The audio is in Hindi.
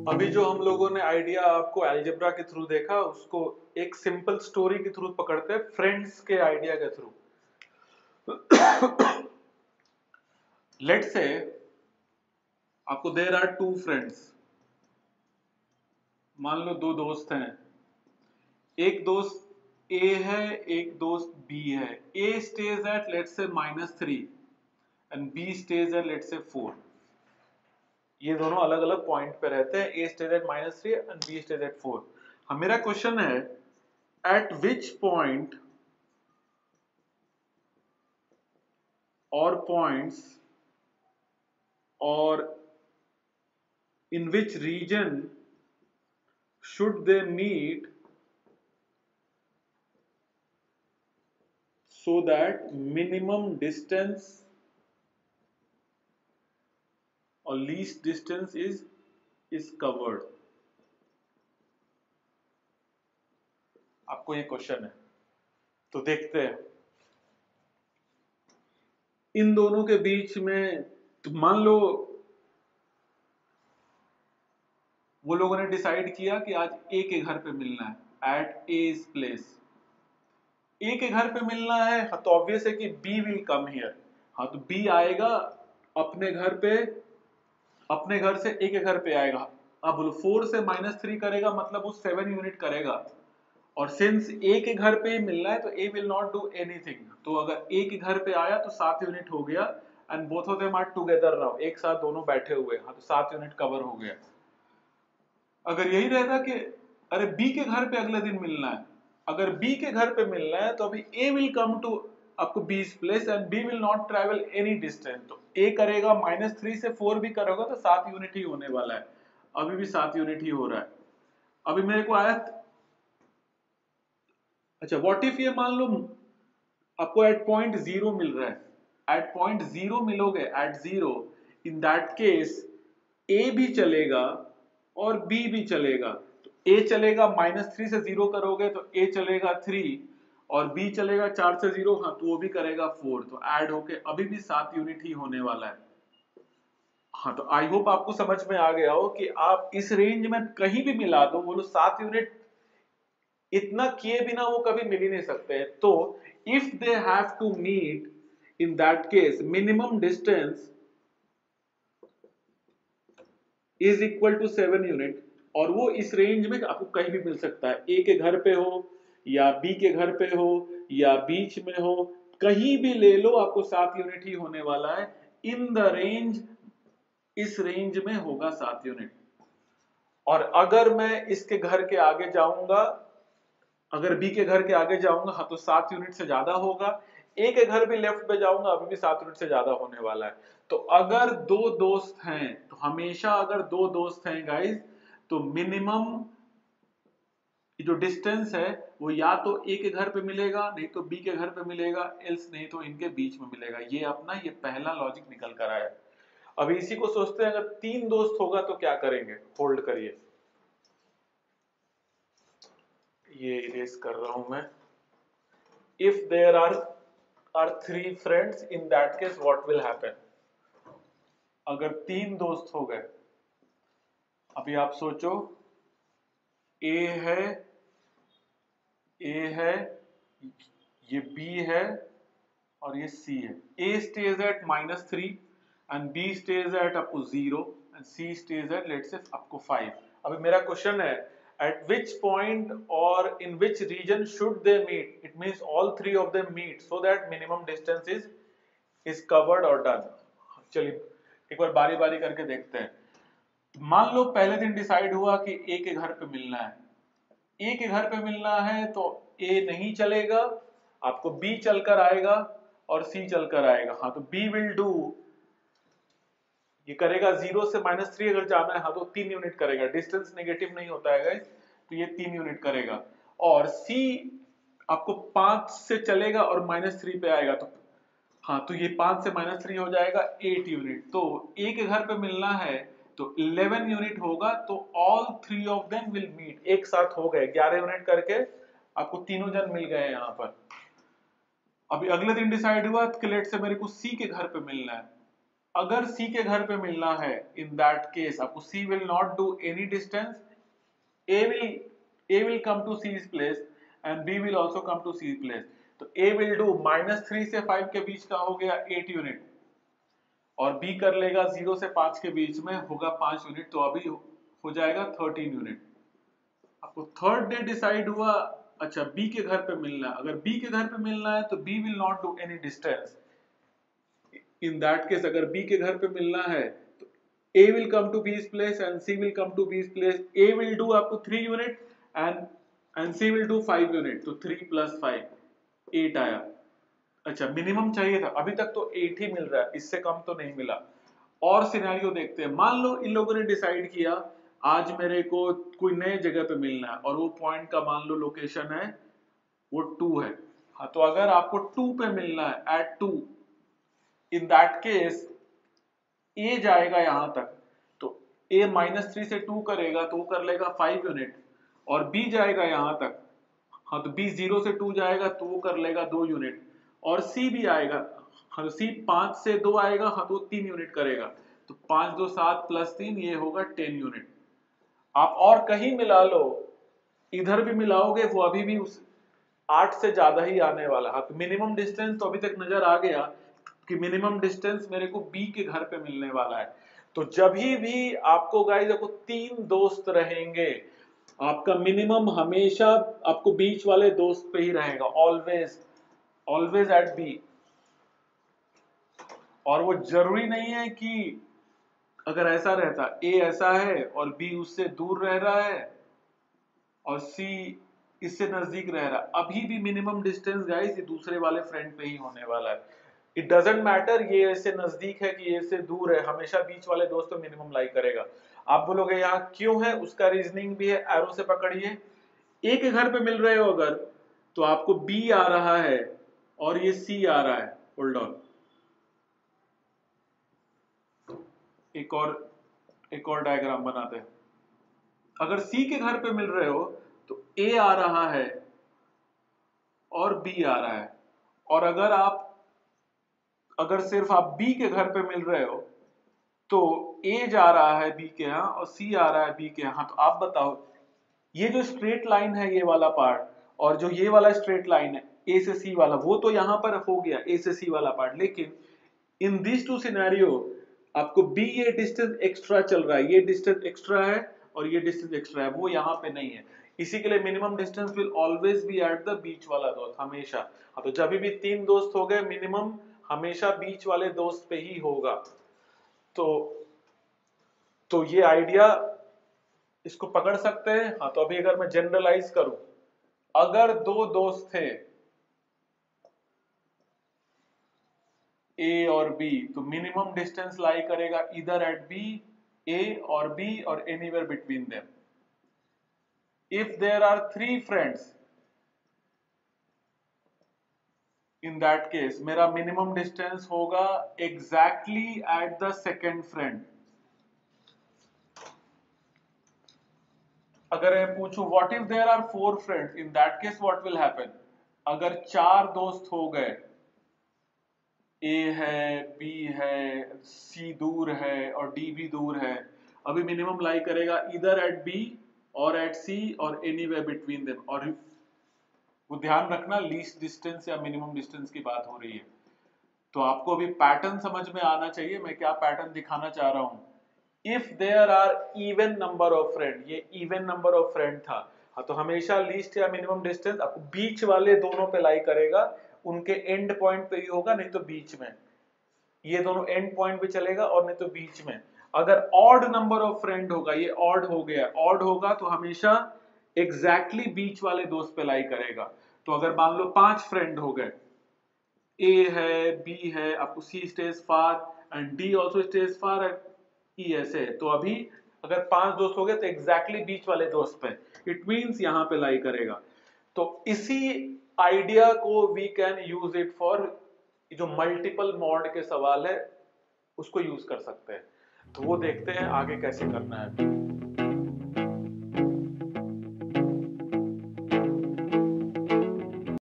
अभी जो हम लोगों ने आइडिया आपको अलजेब्रा के थ्रू देखा, उसको एक सिंपल स्टोरी के थ्रू पकड़ते हैं, फ्रेंड्स के आइडिया के थ्रू। लेट्स से आपको देयर आर टू फ्रेंड्स, मान लो दो दोस्त हैं, एक दोस्त ए है, एक दोस्त बी है। A stage at let's say -3 and B stage at let's say 4। ये दोनों अलग अलग पॉइंट पे रहते हैं, A stage at -3 and B stage at 4। हाँ, मेरा क्वेश्चन है at which point or points or in which region should they meet so that minimum distance or least distance is covered। आपको ये क्वेश्चन है, तो देखते हैं इन दोनों के बीच में। तो मान लो वो लोगों ने डिसाइड किया कि आज ए के घर पे मिलना है एट एज प्लेस। ए के घर पे मिलना है, हाँ, तो ऑब्वियस है कि बी विल कम हियर। हाँ, तो बी आएगा अपने घर पे, अपने घर से ए के घर पे आएगा। अब बोलो 4 से -3 करेगा, मतलब वो 7 यूनिट करेगा। और सिंस ए के घर पे ही मिलना है तो A will not do anything. तो अगर ए के घर पे आया तो 7 यूनिट हो गया and both of them are together now, एक साथ दोनों बैठे हुए। हाँ, तो 7 यूनिट कवर हो गया। अगर यही रहता कि अरे बी के घर पे अगले दिन मिलना है, अगर बी के घर पे मिलना है तो अभी ए विल कम टू आपको बीस place and B will not travel any distance. तो ए करेगा -3 से 4 भी करोगा तो 7 यूनिट ही होने वाला है। अभी भी 7 यूनिट ही हो रहा है। अभी मेरे को आया, अच्छा व्हाट इफ ये मान लो आपको एट पॉइंट 0 मिल रहा है, एट पॉइंट 0 मिलोगे, at 0, in that case A भी चलेगा और बी भी चलेगा। तो ए चलेगा -3 से 0 करोगे तो ए चलेगा 3 और बी चलेगा 4 से 0, हाँ, तो वो भी करेगा 4। तो ऐड होके अभी भी 7 यूनिट ही होने वाला है। हाँ, तो आई होप आपको समझ में आ गया हो कि आप इस रेंज में कहीं भी मिला दो, वो लोग 7 यूनिट इतना किए बिना वो कभी मिल ही नहीं सकते हैं। तो if they have to meet, in that case minimum distance is equal to 7 unit. और वो इस रेंज में आपको कहीं भी मिल सकता है, ए के घर पे हो या बी के घर पे हो या बीच में हो, कहीं भी ले लो आपको 7 यूनिट ही होने वाला है। इन द रेंज, इस रेंज में होगा 7 यूनिट। और अगर मैं इसके घर के आगे जाऊंगा, अगर बी के घर के आगे जाऊंगा, हाँ, तो 7 यूनिट से ज्यादा होगा। ए के घर भी लेफ्ट पे जाऊंगा, अभी भी 7 यूनिट से ज्यादा होने वाला है। तो अगर दो दोस्त हैं, तो हमेशा अगर दो दोस्त हैं गाइस, तो मिनिमम जो डिस्टेंस है वो या तो ए के घर पे मिलेगा, नहीं तो बी के घर पे मिलेगा, एल्स नहीं तो इनके बीच में मिलेगा। ये अपना ये पहला लॉजिक निकल कर आया। अभी इसी को सोचते हैं, अगर 3 दोस्त होगा तो क्या करेंगे। होल्ड करिए, ये इरेज कर रहा हूं मैं। if there are 3 friends, in that case what will happen। अगर 3 दोस्त हो गए, अभी आप सोचो, ए है, ए है, ये बी है और ये सी है। A stage at -3 and B stage at up to 0 and C stage at let's say up to 5। अभी मेरा क्वेश्चन है at which point or in which region should they meet। it means all 3 of them meet so that minimum distance is covered or done। चलिए एक बार बारी बारी करके देखते हैं। मान लो पहले दिन डिसाइड हुआ कि ए के घर पे मिलना है। ए के घर पे मिलना है तो ए नहीं चलेगा, आपको बी चलकर आएगा और सी चलकर आएगा। हाँ, तो बी विल डू, ये करेगा 0 से -3 अगर जाना है, हाँ, तो 3 यूनिट करेगा। डिस्टेंस नेगेटिव नहीं होता है गाइस, तो ये 3 यूनिट करेगा। और सी आपको 5 से चलेगा और -3 पे आएगा, तो हाँ, तो ये 5 से -3 हो जाएगा 8 यूनिट। तो ए के घर पे मिलना है तो 11 यूनिट होगा। तो all 3 of them will meet, एक साथ हो गए 11 यूनिट करके, आपको तीनों जन मिल गए यहाँ पर। अभी अगले दिन डिसाइड हुआ कि लेट से मेरे को सी के घर पे मिलना है। अगर C के घर पे मिलना है, इन दैट केस आपको C will not do any distance, A will come to C's place and B will also come to C's place. तो A will do -3 से 5 के बीच का हो गया 8 यूनिट, और B कर लेगा 0 से 5 के बीच में होगा 5 यूनिट, तो अभी हो जाएगा 13 यूनिट। आपको थर्ड डे डिसाइड हुआ, अच्छा B के घर पे मिलना है। अगर B के घर पे मिलना है तो B will not do any distance. In that case अगर B के घर पे मिलना है तो A will come to B's place and C will come to B's place. A will do आपको 3 unit and C will do 5 unit, तो 3 + 5 8 आया। अच्छा मिनिमम चाहिए था, अभी तक तो 8 ही मिल रहा है, इससे कम तो नहीं मिला। और सिनेरियो देखते हैं। मान लो इन लोगों ने डिसाइड किया आज मेरे को कोई नए जगह पे मिलना है और वो पॉइंट का मान लो लोकेशन है वो 2 है। हाँ तो अगर आपको 2 पे मिलना है at 2, in that case A जाएगा यहां तक, तो A -3 से 2 करेगा तो वो कर लेगा 5 यूनिट, और B जाएगा यहां तक, हाँ तो B 0 से 2 जाएगा तो वो कर लेगा 2 यूनिट, और C भी आएगा, हाँ तो C 5 से 2 आएगा, हाँ तो 3 यूनिट करेगा, तो 5 2 7 + 3 ये होगा 10 यूनिट। आप और कहीं मिला लो, इधर भी मिलाओगे वो अभी भी उस 8 से ज्यादा ही आने वाला है। तो मिनिमम डिस्टेंस तो अभी तक नजर आ गया कि मिनिमम डिस्टेंस मेरे को B के घर पे मिलने वाला है। तो जब भी आपको गाइस देखो 3 दोस्त रहेंगे, आपका मिनिमम हमेशा आपको बीच वाले दोस्त पे ही रहेगा, ऑलवेज एट B। और वो जरूरी नहीं है कि अगर ऐसा रहता A ऐसा है और B उससे दूर रह रहा है और C इससे नजदीक रह रहा है, अभी भी मिनिमम डिस्टेंस गाइस ये दूसरे वाले फ्रेंड पे ही होने वाला है। इट डजेंट मैटर ये इससे नजदीक है कि ये इससे दूर है, हमेशा बीच वाले दोस्त तो मिनिमम लाई करेगा। आप बोलोगे यहाँ क्यों है, उसका रीजनिंग भी है, एरो से पकड़िए। A के घर पे मिल रहे हो अगर, तो आपको B आ रहा है और ये C आ रहा है। होल्ड ऑन, एक और डायग्राम बनाते हैं। अगर C के घर पे मिल रहे हो तो A आ रहा है और B आ रहा है, और अगर सिर्फ आप B के घर पे मिल रहे हो तो A जा रहा है B के यहाँ और C आ रहा है B के यहाँ। तो आप बताओ ये जो स्ट्रेट लाइन है ये वाला पार्ट, और जो ये वाला स्ट्रेट लाइन है A से C वाला, वो तो यहाँ पर हो गया A से C वाला पार्ट, लेकिन इन दिस टू सिनेरियो आपको B ये डिस्टेंस एक्स्ट्रा चल रहा है, ये डिस्टेंस एक्स्ट्रा है और ये डिस्टेंस एक्स्ट्रा है, वो यहाँ पे नहीं है। इसी के लिए minimum distance will always be at the बीच वाला दोस्त, हमेशा। हाँ तो जब भी 3 दोस्त हो गए, मिनिमम हमेशा बीच वाले दोस्त पे ही होगा। तो ये आइडिया इसको पकड़ सकते हैं। हाँ तो अभी अगर मैं जनरलाइज करूं, अगर 2 दोस्त थे A और B, तो मिनिमम डिस्टेंस लाई करेगा इधर एट B, A और B और anywhere between them. If there are 3 friends, in that case मेरा मिनिमम डिस्टेंस होगा exactly at the second friend. अगर मैं पूछूं what if there are 4 friends, in that case what will happen. अगर 4 दोस्त हो गए, A है, B है, C दूर है और D भी दूर है, अभी मिनिमम लाई करेगा इधर एट B और एट C और एनीवेयर बिटवीन देम। और वो ध्यान रखना लीस्ट डिस्टेंस या मिनिमम डिस्टेंस की बात हो रही है। तो आपको अभी पैटर्न समझ में आना चाहिए, मैं क्या पैटर्न दिखाना चाह रहा हूं। If there are even number of friend, ये इवन नंबर ऑफ फ्रेंड था, हाँ तो हमेशा लीस्ट या मिनिमम डिस्टेंस आपको बीच वाले दोनों पे लाई करेगा, उनके एंड पॉइंट पे ही होगा, नहीं तो बीच में। ये दोनों एंड पॉइंट पे चलेगा और नहीं तो बीच में। अगर ऑड नंबर ऑफ फ्रेंड होगा, ये ऑड हो गया, ऑड होगा तो हमेशा एग्जैक्टली बीच वाले दोस्त पे लाई करेगा। तो अगर मान लो 5 फ्रेंड हो गए, A है, B है, आपको C stage far and D also stage far and E ऐसे है, तो अभी अगर 5 दोस्त हो गए तो एग्जैक्टली बीच वाले दोस्त पे, इट मींस यहाँ पे लाई करेगा। तो इसी आइडिया को we can use it for जो मल्टीपल मॉड के सवाल है उसको यूज कर सकते हैं। तो वो देखते हैं आगे कैसे करना है।